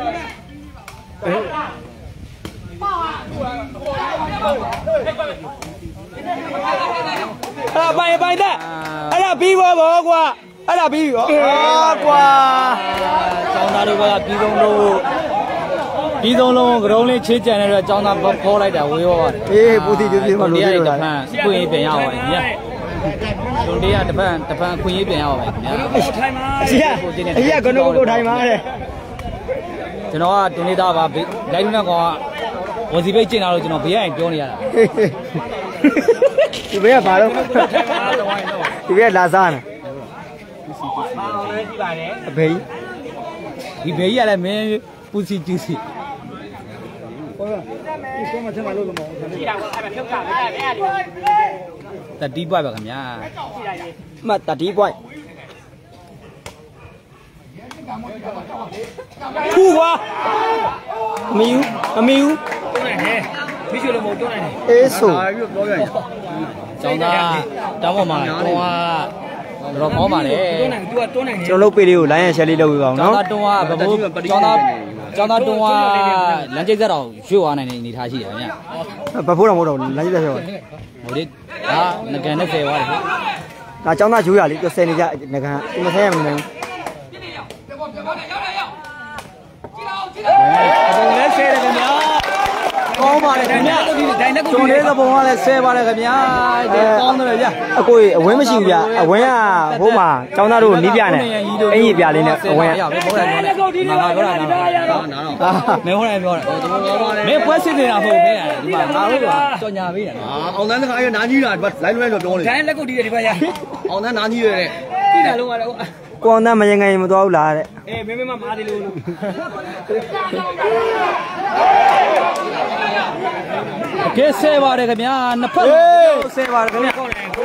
ပိုင်တဲ့အဲ့ဒါပြီးသွားပါကွာအဲ့ဒါပြီးရောကွာကျောင်းသားတို့ကပြီးဆုံးလုံးကရုံးလေးချေးကြံတဲ့အတွက်ကျောင်းသားခေါ်လိုက်တာဝေးသွားတယ်အေးပူတီကျပြမလို့ရတာခွင့်ရေးပြန်ရပါမယ်ညဒုံတရားတပန်းခွင့်ရေးပြန်ရပါမယ်ညထိုင်ပါအကြီးကကိုထိုင်ပါတဲ့ကျွန်တော်ကဒုံနေတာပါလိုက်လူနဲ့ကောင်ကဝန်စီပိတ်ကျင်လာလို့ကျွန်တော်ဘေးရင်ပြောနေရတာဒီဘေးကဘာလို့ဒီဘေးကလာစားနေအဘေးဒီဘေးကြီးကလည်းမင်းပူစီကျူစီတတိပွိုက်ပါခင်ဗျာမှတ်တတိပွိုက်ထူကွာအမီဦးတွန်းနိုင်တယ်မိချွေလုံးမတွန်းနိုင်တယ်အေးဆိုပြောပြန်ကျောင်းသားတောင်းပေါ်မှာတော့တော့ကောင်းပါလေတွန်းနိုင်သူကတွန်းနိုင်တယ်ကျွန်တော်လုပ်ပေးလေးကိုလိုင်းရရှယ်လေးလုပ်ပေးပါအောင်နော်ကျောင်းသားတွန်းကဘဘိုးကျောင်းသားတွန်းကလမ်းကျိတ်သက်တော်ရွှေ့သွားနိုင်တဲ့အနေထားရှိတယ်ဗျာဘဖိုးတော်မဟုတ်တော့လမ်းကျိတ်သက်ရွှေ့ဟိုဒီဒါငကန်နဲ့ဖယ်သွားတယ်ဒါကျောင်းသားရိုးရလေး10နေကြငကန်ဒီမဆဲရမနေဘူးလည်းဆဲတယ်ခင်ဗျာကောင်းပါလေခင်ဗျာကျွန်တော်လေးသဘောကလည်းဆဲပါလေခင်ဗျာကောင်းတယ်ဗျာအကိုအဝင်းမရှိဘူးဗျာအဝင်းကဟိုမှာကျောင်းသားတို့နီးပြနေအင်ကြီးပြလေးနဲ့အဝင်းကမဟုတ်တယ်ငါပြောတာနားတော့မင်းဟိုတယ်ပြောတယ်မင်းပွဲစစ်နေတာဟုတ်ပဲဒီမှာငါတို့ကကြော်ညာပေးတယ်အောင်တန်းတခါရနားကြီးတာလိုက်လွဲတော့ပြောနေဒိုင်းလက်ကုတ်တီးတယ်ဒီဘက်ရအောင်တန်းနားကြီးရတဲ့တီးတယ်လုံးရတယ်ကိုအောင်သားမရင်ငယ်မသွားဘူးလားတဲ့အေးမင်းမာတယ်လို့ကဲဆဲပါတယ်ခင်ဗျာနှစ်ဖက်ဆဲပါတယ်ခင်ဗျာ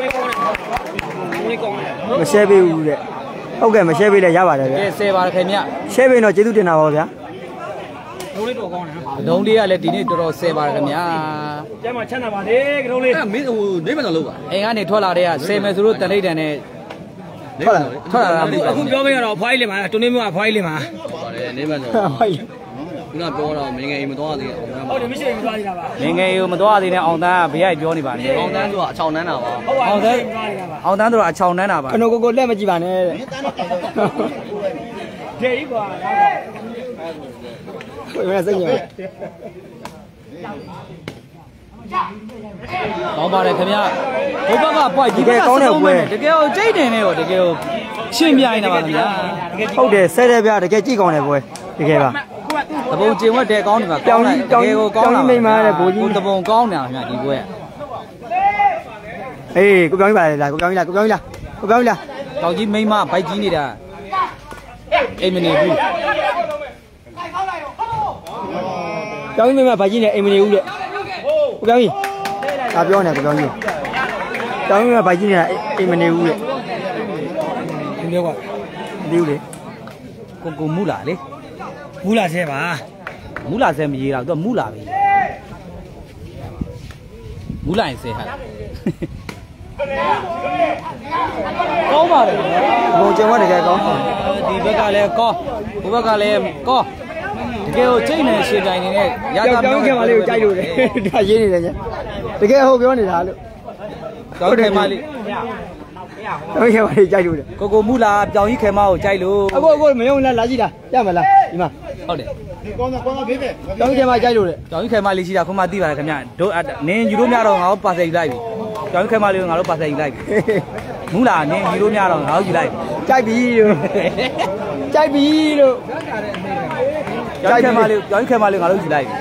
မရှဲပေးဘူးတဲ့ဟုတ်ကဲ့မရှဲပေးလဲရပါတယ်ဗျာကဲဆဲပါတယ်ခင်ဗျာရှဲပေးတော့ကျေးဇူးတင်တာပါဗျာဒုံးလေးတော်ကောင်းတယ်ဒုံးလေးကလည်းဒီနေ့တော်တော်ဆဲပါတယ်ခင်ဗျာကျမ်းမှာချမ်းသာပါလေဒုံးလေးမင်းဟိုနေမတော်လို့ပါအိမ်ကနေထွက်လာတဲ့ကဆဲမယ်ဆိုလို့တန်လိုက်တန်နဲ့ထွက်လာအခုပြောမရတော့ဖွားလေးမှာတွနေမျိုးကဖွားလေးမှာပါတယ်နေမတော်ဖွားလေးခုနပြောတော့မင်းငယ်အိမ်မသွားသေးအောင်ဟုတ်တယ်မရှိရင်မသွားသေးတာပါမင်းငယ်အိမ်မသွားသေးနဲ့အောင်တန်းကဘေးကပြောနေပါလေအောင်တန်းဆိုတာအချောင်တန်းတာပါအောင်တန်းဆိုတာအချောင်တန်းတာပါခဏကိုလက်မကြည့်ပါနဲ့တဲ့ဒေးကွာဘယ်မှာစိတ်ညစ်ကောင်းပါတယ်ခင်ဗျာဘုဘကပွိုက်ဒီကကောင်းတဲ့ပွဲတကယ်ကိုကြိတ်တယ်နဲ့ရောတကယ်ကိုရှင်းပြနေတာပါခင်ဗျာဟုတ်တယ်ဆဲတယ်ဗျာတကယ်ကြည့်ကောင်းတဲ့ပွဲတကယ်ပါတပုံကျင်ဝက်တဲ့ကောင်းတယ်မှာကောင်းတယ်တကယ်ကိုကောင်းတာမိမတဲ့ဘိုးကြီးတပုံကောင်းနေတာခင်ဗျာဒီပွဲအေးကိုပြောင်းပါလားကိုပြောင်းလားကောင်းကြီးမိမဘိုက်ကြီးနေတာအိမ်မနေဘူးကောင်းမိမဘိုက်ကြီးနေအိမ်မနေဘူးတဲ့ကိုပြောင်းကြီးဒါပြောနေကိုပြောင်းကြီးကောင်းမိမဘိုက်ကြီးနေတာအိမ်မနေဘူးတဲ့ဒီမျိုးကဒီဦးလေကိုမူလာလေမူလာဆဲပါမူလာဆဲမရေးတော့သူကမူလာပဲမူလာရင်ဆဲဟာကောင်းပါလေဘုံကျင်ဝတ်တကယ်ကောင်းဒီဘက်ကလည်းကောဟိုဘက်ကလည်းကောတကယ်ကိုချိန်နေရှင်တိုင်းနေနဲ့ရတာပြောင်းခဲ့ပါလေကိုကြိုက်လို့တယ်ဒါရေးနေတယ်ညတကယ်ဟုတ်ပြောနေတာလို့ကောင်းတယ်မလေးပြောင်းခဲ့ပါလေကြိုက်လို့တယ်ကိုမူလာပြောင်းကြီးခဲမကိုကြိုက်လို့အခုမယုံလားလာကြည့်တာရမလားဒီမှာဟုတ်တယ်ကောင်းဘေးပဲပြောင်းခဲမကြိုက်လို့တယ်ပြောင်းကြီးခဲမလေးရှိတာခုမှသိပါတယ်ခင်ဗျတို့နင်းယူလို့မရတော့ငါတို့ပါဆယ်ယူလိုက်ပြီပြောင်းကြီးခဲမလေးကိုငါတို့ပါဆယ်ယူလိုက်ပြီမူးလာနင်းဒီလိုများတော့ငါတို့ကြည့်လိုက်ကြိုက်ပြီလို့ကြိုက်ပြီလို့ကြောက်ခဲမလေးကြောက်ခဲမလေးငါတို့ကြည့်လိုက်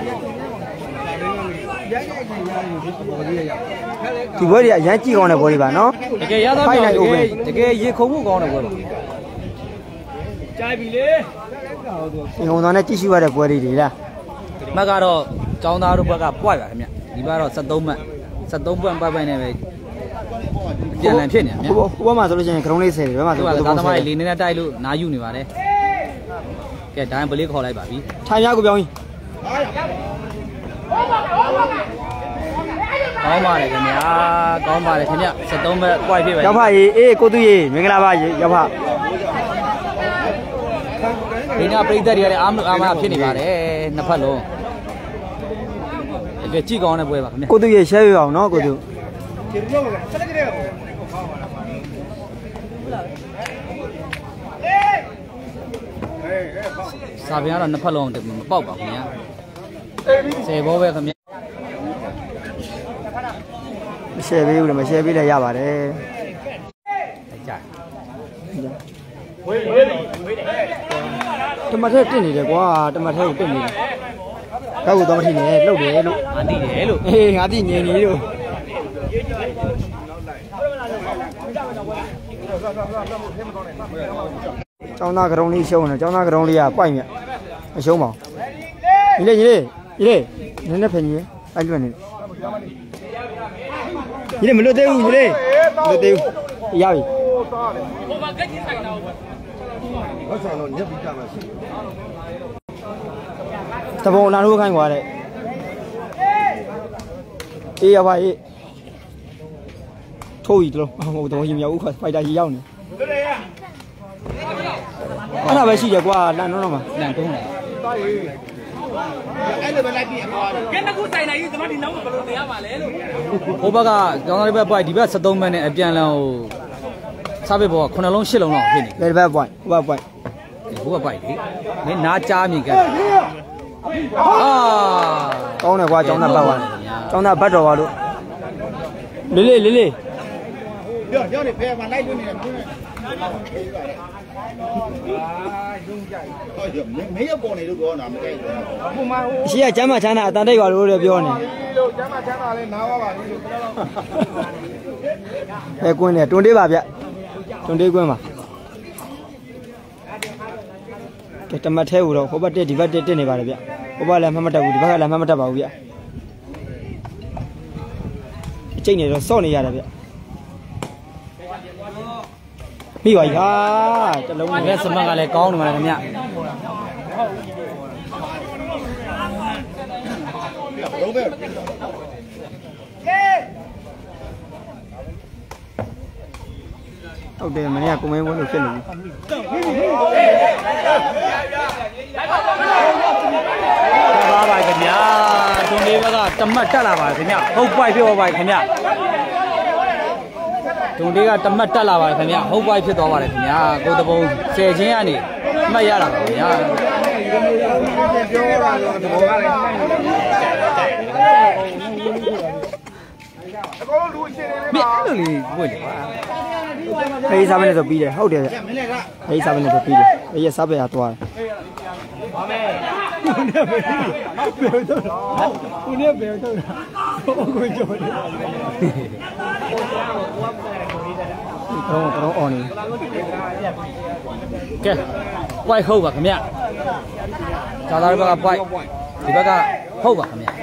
ဒီဘွဲတွေကရမ်းကြည့်ကောင်းတဲ့ဘွဲတွေပါနော်တကယ်ရသားပြောတကယ်ရေခုံမှုကောင်းတယ်ကွာကြိုက်ပြီလေငုံသားနဲ့ကြည့်ရှုရတဲ့ဘွဲတွေလားမှတ်ကတော့ចောင်းသားတို့ဘက်ကပွိုက်ပါခင်ဗျဒီဘက်တော့73မှတ်73ပွင့်ပိုက်နဲ့ပဲပြန်လည်ဖြစ်နေဗျဟိုဘက်မှာဆိုလို့ရှိရင်ခရုံးလေး10တယ်ဘယ်မှာဆိုသူကသာသမားလေးနေနဲ့တိုက်လို့နားယူနေပါတယ်ကဲဒါရင်ပလေးခေါ်လိုက်ပါပြီထိုင်ရကိုပြောင်းကြီးကောင်းပါတယ်ခင်ဗျာကောင်းပါတယ်ခင်ဗျ73ပဲပွိုက်ဖြစ်ပဲရောက်ဖရေအေးကိုသူရေမင်္ဂလာပါရောက်ဖဒီညပရိသတ်တွေကလည်းအားမဖြစ်နေပါတယ်နှစ်ဖက်လုံးတကယ်ကြည့်ကောင်းတဲ့ပွဲပါခင်ဗျကိုသူရေ share ရအောင်နော်ကိုသူစာပြန်ကတော့နှစ်ဖက်လုံးမပေါက်ပါခင်ဗျာ10ဘောပဲခင်ဗျာမ share ပေးဘူးလေမ share ပေးလည်းရပါတယ်ကြိုက်တမထက်တက်နေတယ်ကွာတမထက်ကိုတက်နေတယ်ကောက်ကတော့မထင်နဲ့လှုပ်တယ်လို့ငါသိတယ်လို့အေးငါသိငြင်းနေလို့ကျောင်းသားကရုံလေးရှုံးတယ်ကျောင်းသားကရုံလေးကပိုက်မြမရှုံးပါဘူးညီလေးနည်းနည်းဖင်ကြီးအဲ့လွတ်နေညီလေးမလွတ်သေးဘူးညီလေးမလွတ်သေးဘူးရပြီတဘောလာလို့ခိုင်းကွာတဲ့အေးရပါအေးထိုးကြီးတလုံးဟိုတော့ရင်မြောက်ဦးခွဖိုက်တာကြီးရောက်နေအဲ့ဒါပဲရှိတယ်ကွာလန်တော့မှာလန်တုံးတယ်အဲ့လိုပဲလိုက်ပြီးအပေါ်ကဲတကူတိုင်နိုင်ကြီးကျွန်တော်ဒီနောက်မှာဘယ်လိုနေရမှာလဲလို့ဟိုဘက်ကကျောင်းသားတွေဘက်ပွိုက်ဒီဘက်73မှတ်နဲ့အပြန်လန်ဟိုစားပစ်ဘောက9လုံး10လုံးတော့ဖြစ်နေလေဘက်ပွိုင်းဟိုဘက်ပွိုင်းဟိုဘက်ပွိုက်လေမင်းနားကြားမြင်ကဲအာကောင်းတယ်ကွာကျောင်းသားပတ်သွားကျောင်းသားဘတ်တော်သွားလို့လေးပြောနေဖဲမှာလိုက်လို့နေတယ်မင်းရောက်ပေါ်နေလို့ပြောတာမကြိုက်ဘူးဟိုမှာဟိုအရှိကကျမ်းမချမ်းသာအတန်တိတ်ပါလို့လည်းပြောနေလို့ကျမ်းမချမ်းသာလဲနားပါပါလိလို့ပဲကွင်းတယ်တွန်တေးပါဗျတွန်တေးကွင်းပါကဲတမတ်သေးဘူးတော့ဟိုဘက်တက်ဒီဘက်တက်နေပါတယ်ဗျဟိုဘက်လည်းမှတ်မတက်ဘူးဒီဘက်ကလည်းမှတ်မတက်ပါဘူးဗျအကျိတ်နေတော့စော့နေရတယ်ဗျမိပါဟာတလုံးဒီဘက်စမတ်ကလည်းကောင်းနေမှာခင်ဗျလုံးပဲဟုတ်တယ်မနေ့ကကိုမင်းဝင်းလို့ဖြစ်နေပြီပါပါခင်ဗျာတွန်လေးဘက်ကတမတ်တက်လာပါခင်ဗျဟုတ်ပွိုက်ဖြစ်သွားပါခင်ဗျတွန်လေးကတမတ်တက်လာပါခင်ဗျဟုတ်ပွိုက်ဖြစ်သွားပါတယ်ခင်ဗျာကိုတပုံ10ချင်းကနေမှတ်ရတာပါခင်ဗျာပြောတာတော့ဒီဘောကလည်းအကုန်လုံးလူအချင်းတွေမင်းအဲ့လိုလေးပွင့်တယ်ကွာဖေးစားမနေဆိုပြီးတယ်ဟုတ်တယ်ဗျမင်းလည်းကဖေးစားမနေဆိုပြီးတယ်အေးစားပဲရသွားတယ်ဦးနဲ့ဘယ်တော့ကိုကြော်တယ်တော့အော်နေကဲပွိုက်ဟုတ်ပါခင်ဗျကျောင်းသားတွေဘက်ကပွိုက်ဒီဘက်ကဟုတ်ပါခင်ဗျ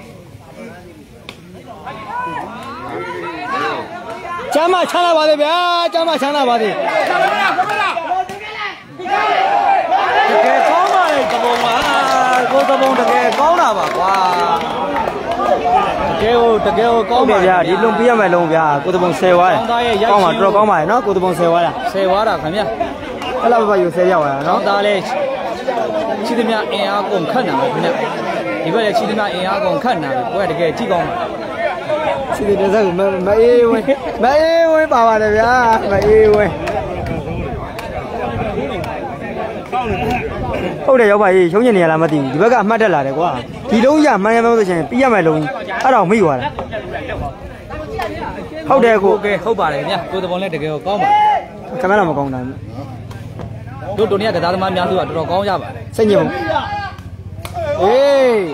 ကျမ်းမချမ်းသာပါသေးဗျာကျမ်းမချမ်းသာပါသေးတကယ်ကောင်းပါလေတပုံပါကိုတပုံတကယ်ကောင်းတာပါကွာတကယ်ကိုကောင်းပါဗျာဒီလုံပြရမယ်လုံးဗျာကိုတပုံ10ဝါးတယ်ကောင်းပါတော်ကောင်းပါရဲ့နော်ကိုတပုံ10ဝါးလား 10ဝါတာခင်ဗျအဲ့လောက်ပဲယူ10ရောက်လာနော်နော်ဒါလည်းချီသမျှအင်အားကုန်ခတ်နာပဲခင်ဗျဒီဘက်လည်းချီသမျှအင်အားကုန်ခတ်နာပဲကိုယ်ကတကယ်ကြည့်ကောင်းပါစီတဲ့ဇက်ကိုမအေးဝင်ပါပါတယ်ဗျာမအေးဝင်ဟုတ်တယ်ရောက်ပါရေးရှုံးညင်နေရလားမသိဘူးဒီဘက်ကအမှတ်တက်လာတယ်ကွာဒီလုံးရမှန်ရမယ်ဆိုရှင်ပြရမယ်လုံးအဲ့တော့မိသွားတာဟုတ်တယ်ကိုကဲဟုတ်ပါတယ်ဗျာကိုတဘောလည်းတကယ်ကိုကောင်းပါကမရမကောင်းတာတို့တို့နေကစားသမားများစုကတော်တော်ကောင်းကြပါတယ်စိတ်ညစ်ပုံအေး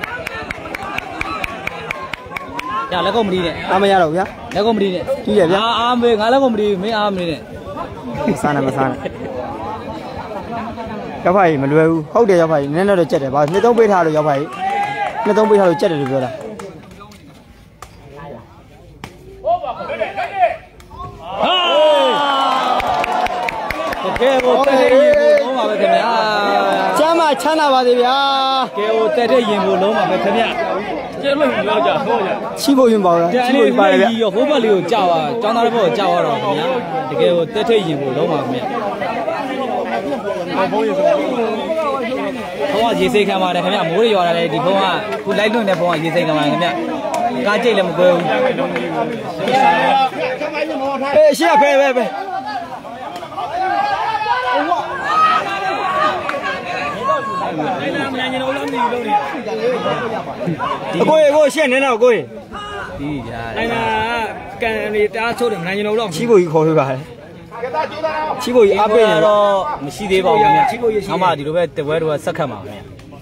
ညလက်ကုန်မတီးနဲ့အားမရတော့ဗျာလက်ကုန်မတီးနဲ့ကြီးရဗျာအားမေးငါလက်ကုန်မတီးမင်းအားမနေနဲ့စားနေမစားနဲ့ရောက်ပါကြီးမလွယ်ဘူးဟုတ်တယ်ရောက်ပါကြီးနည်းနည်းတော့ကြက်တယ်ဗာနှစ်သုံးပေးထားလို့ရောက်ပါကြီးနှစ်သုံးပေးထားလို့ကြက်တယ်လို့ပြောတာကဲဟိုတက်တဲ့ရင်ကိုလုံးပါပဲခင်ဗျာကျမ်းမချမ်းသာပါသေးဗျာကဲဟိုတက်တဲ့ရင်ကိုလုံးပါပဲခင်ဗျာကျဲလို့ပြောကြဟောကြချီးဖို့ရင်ပါလားချီးဖို့ပါလေဗျာရောဟိုဘက်လေးကိုကြောက်သွားကျောင်းသားတွေဘက်ကိုကြောက်သွားတော့ခင်ဗျာတကယ်ဟိုတက်တဲ့ရင်ကိုလုံးပါခင်ဗျာဘုံကရေစိတ်ခံပါတယ်ခင်ဗျာမိုးရွာလာတယ်ဒီဘုံကခုလိုက်လွင့်တဲ့ဘုံကရေစိတ်ခံပါတယ်ခင်ဗျာကားကြိတ်လည်းမကွဲဘူးအေးရှေ့ဖဲပဲအကိုရှေ့နေတော့ကိုဒီဗျာနိုင်တာကန်နေတအားချိုးတယ်နိုင်ကျင်တော့ချီးဖို့ကြီးခေါ်ပေးပါလေချီးဖို့ကြီးအားပေးနေတော့မရှိသေးပါဘူးခင်ဗျာနောက်မှဒီလိုပဲတပွဲတော့ဆက်ခတ်မှာခင်ဗျာ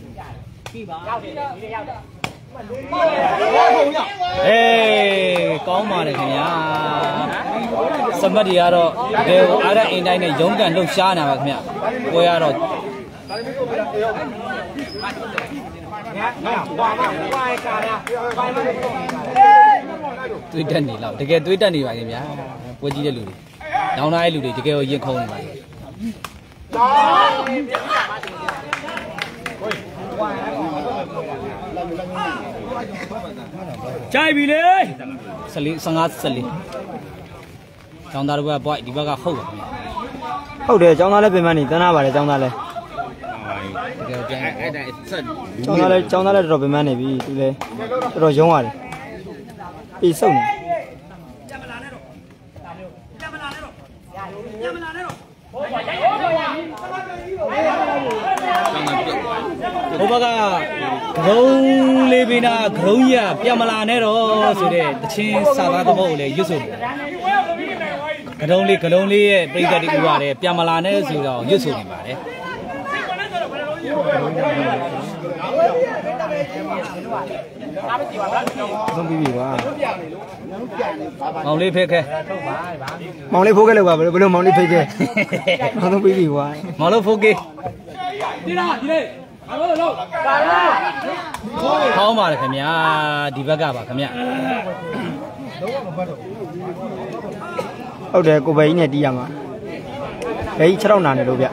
အေးကောင်းပါတယ်ခင်ဗျာစမတ်တွေကတော့တကယ်အားရအင်တိုင်းနဲ့ရုံးကန်လှုပ်ရှားနေပါခင်ဗျာပွဲရတော့သွေးတက်နေလောက်တကယ်သွေးတက်နေပါခင်ဗျာပွဲကြီးတဲ့လူတွေနောင်သားရဲ့လူတွေတကယ်ကိုရင်ခုန်နေပါခင်ကြိုက်ပြီလေ 15ကျောင်းသားတွေကဘွိုက်ဒီဘက်ကဟုတ်ပါခင်ဗျာဟုတ်တယ်ကျောင်းသားလည်းပြင်မနေတန်းနာပါတယ်ကျောင်းသားလည်းတကယ်ပြန်အဲ့ဒါဆက်ကျောင်းသားလည်းတော်တော်ပြင်မနေပြီသူလည်းတော်တော်ရုံးရတယ်အေးစုံနေဟိုဘက်ကဂရုံးလေးပေးနာဂရုံးကြီးကပြန်မလာနဲ့တော့ဆိုတဲ့တချင်းစာသားသဘောကိုလည်းရွတ်ဆိုတယ်ဂရုံးလေးရဲ့ပြိတ္တတိဥပါတယ်ပြန်မလာနဲ့ဆိုတော့ရွတ်ဆိုနေပါတယ်သုံးပြီးပြီကွာမောင်လေးဖက်ခဲမောင်လေးဖိုးခဲ့လို့ပါဘယ်လိုမောင်လေးဖိတ်ခဲ့မောင်သုံးပြီးပြီကွာမောင်လို့ဖိုးကေးဒီလားဒီလေအလုံးလုံးပါလားကောင်းပါတယ်ခင်ဗျာဒီဘက်ကပါခင်ဗျာဟုတ်တယ်ကိုပဲကြီးနဲ့တီးရမှာဘယ်ကြီး6တော့နာနေလို့ဗျ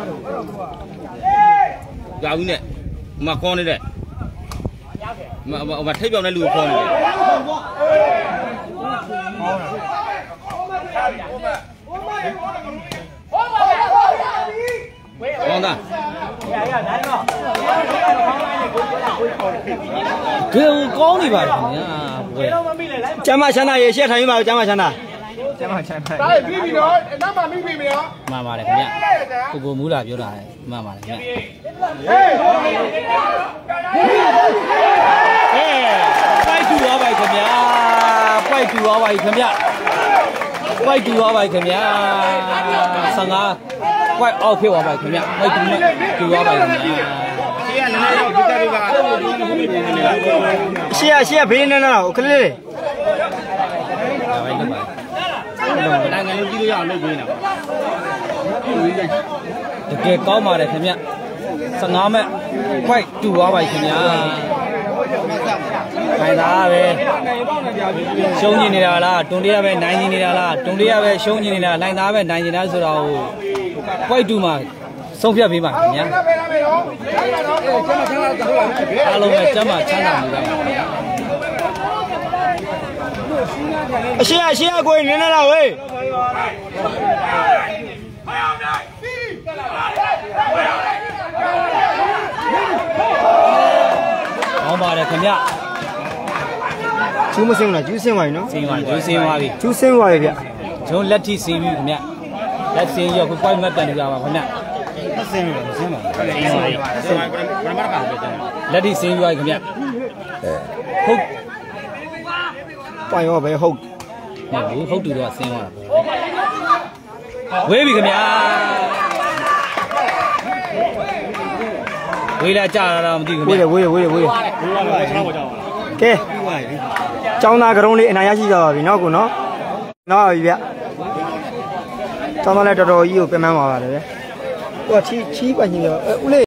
ကြာဘူးနဲ့မခေါ်နေတဲ့မထိပ်ပြောင်းတဲ့လူကိုခေါ်နေတယ်ဟောတာဒီကောင်းနေပါတယ်ခင်ဗျာဘယ်ကျမ်းမချမ်းသာရေရှေ့ထိုင်ပါဦးကျမ်းမချမ်းသာဒါပြီးပြီနော်နောက်မှမိပြီမရောမှန်ပါတယ်ခင်ဗျာကိုမူလာပြောတာမှန်ပါတယ်ခင်ဗျာပိုက်တူသွားပါခင်ဗျာပိုက်တူသွားပါခင်ဗျာပိုက်တူသွားပါခင်ဗျာ15 quite off ဖြစ်သွားပါခင်ဗျပိုက်တူနဲ့တူသွားပါခင်ဗျာရှေ့ဘေးနဲ့တော့ခလေးလေးဒါပဲလုပ်ပါနိုင်ငံလုံးကြည့်လို့ရအောင်လုပ်ပေးနေတာတကယ်ကောင်းပါတယ်ခင်ဗျ15မဲ့ quite တူသွားပါခင်ဗျာခိုင်သားပဲရှုံးနေနေတာလားတွန်တရပဲနိုင်နေနေတာလားတွန်တရပဲရှုံးနေနေတာလိုင်သားပဲနိုင်နေတာဆိုတော့ quite တူမှာဆုံးဖြတ်ပေးပါခင်ဗျာအားလုံးပဲကျမ်းမာချမ်းသာနေကြပါအရှေ့ကိုနင်းနေတော့ဝေးကောင်းပါတယ်ခင်ဗျကျူးမစင်းလားကျူးစင်းပါပြီနော်စင်းပါကျိုးစင်းသွားပြီကျူးစင်းပါပြီဗျကျွန်တော်လက်ထိစင်းပြီခင်ဗျလက်စင်းရောက်ကို point မှတ်တန်ကြပါခင်ဗျစင်းတယ်စင်းပါစင်းပါဘာမှမပါဘူးလက်ထိစင်းသွားပြီခင်ဗျဟုတ်ပိုင်ရောပဲဟုတ်ဟုတ်တူတော့ဆင်းသွားတာဝေးပြီခင်ဗျာဝေးလာကြတာတော့မသိဘူးခင်ဗျာဝေးကဲကျောင်းသားကရုံးလေးအနာရရှိကြပါပြီနော်ကိုနော်နော်ပြီဗျကျောင်းသားလည်းတော်တော်ကြီးကိုပြန်မှန်းပါပါတယ်ဗျဟိုချီးပါရှင်ရောဦးလေး